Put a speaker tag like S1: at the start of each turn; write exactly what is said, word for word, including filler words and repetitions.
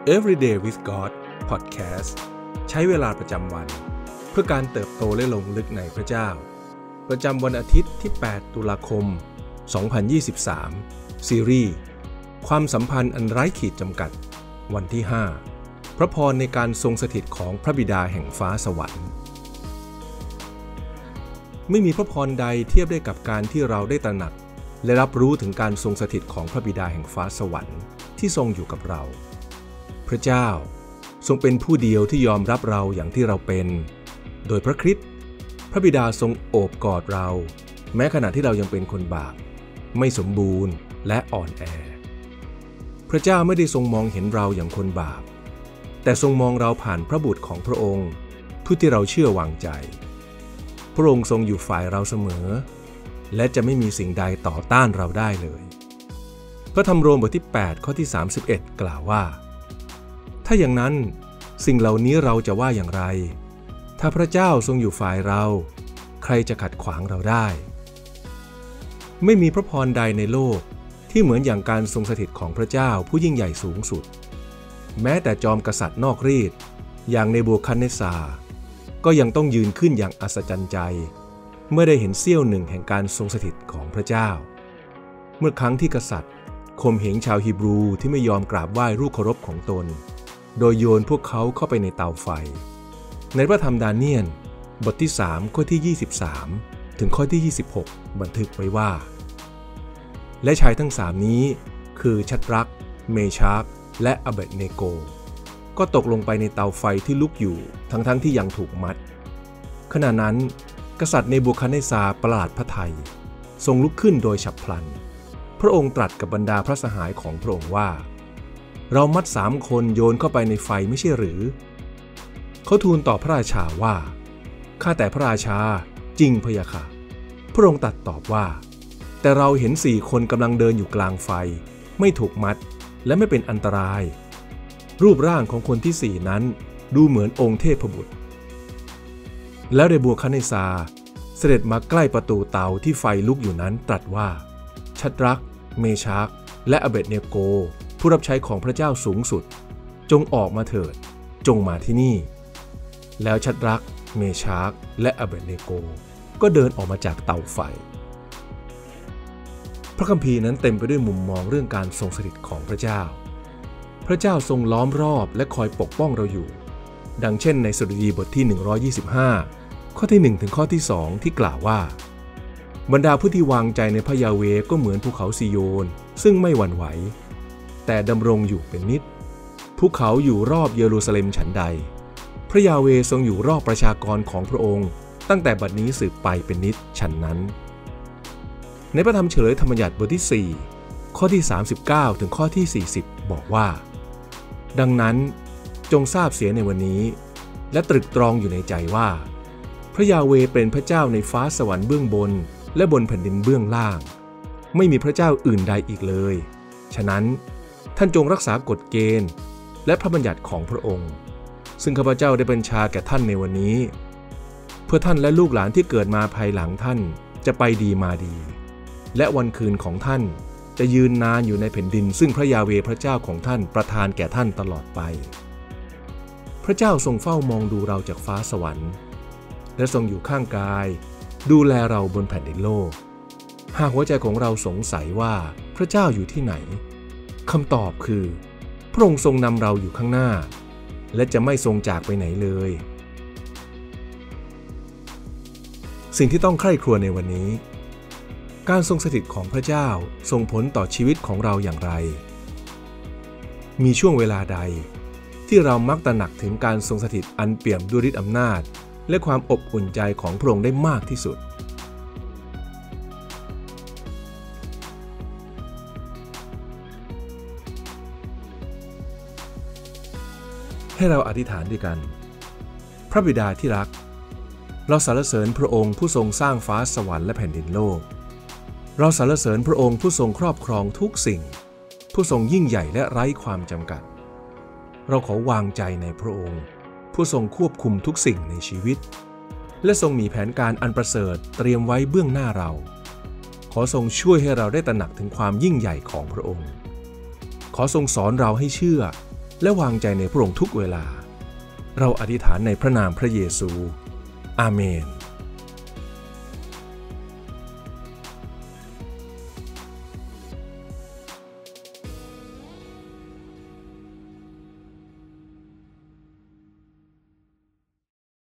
S1: Everyday with God Podcast ใช้เวลาประจำวันเพื่อการเติบโตและลงลึกในพระเจ้าประจำวันอาทิตย์ที่แปดตุลาคมสองพันยี่สิบสามซีรีส์ความสัมพันธ์อันไร้ขีดจำกัดวันที่ห้าพระพรในการทรงสถิตของพระบิดาแห่งฟ้าสวรรค์ไม่มีพระพรใดเทียบได้กับการที่เราได้ตระหนักและรับรู้ถึงการทรงสถิตของพระบิดาแห่งฟ้าสวรรค์ที่ทรงอยู่กับเราพระเจ้าทรงเป็นผู้เดียวที่ยอมรับเราอย่างที่เราเป็นโดยพระคริสต์พระบิดาทรงโอบกอดเราแม้ขณะที่เรายังเป็นคนบาปไม่สมบูรณ์และอ่อนแอพระเจ้าไม่ได้ทรงมองเห็นเราอย่างคนบาปแต่ทรงมองเราผ่านพระบุตรของพระองค์ผู้ที่เราเชื่อวางใจพระองค์ทรงอยู่ฝ่ายเราเสมอและจะไม่มีสิ่งใดต่อต้านเราได้เลยพระธรรมโรมบทที่แปดข้อที่สามสิบเอ็ดกล่าวว่าถ้าอย่างนั้นสิ่งเหล่านี้เราจะว่าอย่างไรถ้าพระเจ้าทรงอยู่ฝ่ายเราใครจะขัดขวางเราได้ไม่มีพระพรใดในโลกที่เหมือนอย่างการทรงสถิตของพระเจ้าผู้ยิ่งใหญ่สูงสุดแม้แต่จอมกษัตริย์นอกรีดอย่างเนบูคัดเนสซาร์ก็ยังต้องยืนขึ้นอย่างอัศจรรย์ใจเมื่อได้เห็นเสี้ยวหนึ่งแห่งการทรงสถิตของพระเจ้าเมื่อครั้งที่กษัตริย์ข่มเหงชาวฮีบรูที่ไม่ยอมกราบไหว้รูปเคารพของตนโดยโยนพวกเขาเข้าไปในเตาไฟในพระธรรมดาเนียลบทที่สามข้อที่ยี่สิบสามถึงข้อที่ยี่สิบหกบันทึกไว้ว่าและชายทั้งสามนี้คือชัดรักเมชากและอเบดเนโกก็ตกลงไปในเตาไฟที่ลุกอยู่ทั้งๆ ท, ที่ยังถูกมัดขณะนั้นกษัตริย์เนบูคัดเนสซาร์ประหลาดพระทัยทรงลุกขึ้นโดยฉับพลันพระองค์ตรัสกับบรรดาพระสหายของพระองค์ว่าเรามัดสามคนโยนเข้าไปในไฟไม่ใช่หรือเขาทูลตอบพระราชาว่าข้าแต่พระราชาจริงพะยะค่ะพระองค์ตรัสตอบว่าแต่เราเห็นสี่คนกำลังเดินอยู่กลางไฟไม่ถูกมัดและไม่เป็นอันตรายรูปร่างของคนที่สี่นั้นดูเหมือนองค์เทพบุตรแล้วเนบูคัดเนสซาร์เสด็จมาใกล้ประตูเตาที่ไฟลุกอยู่นั้นตรัสว่าชัดรักเมชากและอเบดเนโกผู้รับใช้ของพระเจ้าสูงสุดจงออกมาเถิดจงมาที่นี่แล้วชัดรักเมชากและอเบดเนโกก็เดินออกมาจากเตาไฟพระคัมภีร์นั้นเต็มไปด้วยมุมมองเรื่องการทรงสถิตของพระเจ้าพระเจ้าทรงล้อมรอบและคอยปกป้องเราอยู่ดังเช่นในสดุดีบทที่หนึ่งร้อยยี่สิบห้าข้อที่หนึ่งถึงข้อที่สองที่กล่าวว่าบรรดาผู้ที่วางใจในพระยาเวห์ก็เหมือนภูเขาซิโยนซึ่งไม่หวั่นไหวแต่ดำรงอยู่เป็นนิจภูเขาอยู่รอบเยรูซาเล็มฉันใดพระยาเวห์ทรงอยู่รอบประชากรของพระองค์ตั้งแต่บัดนี้สืบไปเป็นนิจฉันนั้นในพระธรรมเฉลยธรรมบัญญัติบทที่สี่ข้อที่สามสิบเก้าถึงข้อที่สี่สิบบอกว่าดังนั้นจงทราบเสียในวันนี้และตรึกตรองอยู่ในใจว่าพระยาเวห์เป็นพระเจ้าในฟ้าสวรรค์เบื้องบนและบนแผ่นดินเบื้องล่างไม่มีพระเจ้าอื่นใดอีกเลยฉะนั้นท่านจงรักษากฎเกณฑ์และพระบัญญัติของพระองค์ซึ่งข้าพเจ้าได้บัญชาแก่ท่านในวันนี้เพื่อท่านและลูกหลานที่เกิดมาภายหลังท่านจะไปดีมาดีและวันคืนของท่านจะยืนนานอยู่ในแผ่นดินซึ่งพระยาเวห์พระเจ้าของท่านประทานแก่ท่านตลอดไปพระเจ้าทรงเฝ้ามองดูเราจากฟ้าสวรรค์และทรงอยู่ข้างกายดูแลเราบนแผ่นดินโลกหากหัวใจของเราสงสัยว่าพระเจ้าอยู่ที่ไหนคำตอบคือพระองค์ทรงนำเราอยู่ข้างหน้าและจะไม่ทรงจากไปไหนเลยสิ่งที่ต้องใคร่ครวญในวันนี้การทรงสถิตของพระเจ้าส่งผลต่อชีวิตของเราอย่างไรมีช่วงเวลาใดที่เรามักตระหนักถึงการทรงสถิตอันเปี่ยมด้วยฤทธิ์อำนาจและความอบอุ่นใจของพระองค์ได้มากที่สุดให้เราอธิษฐานด้วยกันพระบิดาที่รักเราสรรเสริญพระองค์ผู้ทรงสร้างฟ้าสวรรค์และแผ่นดินโลกเราสรรเสริญพระองค์ผู้ทรงครอบครองทุกสิ่งผู้ทรงยิ่งใหญ่และไร้ความจำกัดเราขอวางใจในพระองค์ผู้ทรงควบคุมทุกสิ่งในชีวิตและทรงมีแผนการอันประเสริฐเตรียมไว้เบื้องหน้าเราขอทรงช่วยให้เราได้ตระหนักถึงความยิ่งใหญ่ของพระองค์ขอทรงสอนเราให้เชื่อและวางใจในพระองค์ทุกเวลาเราอธิษฐานในพระนามพระเยซูอาเมน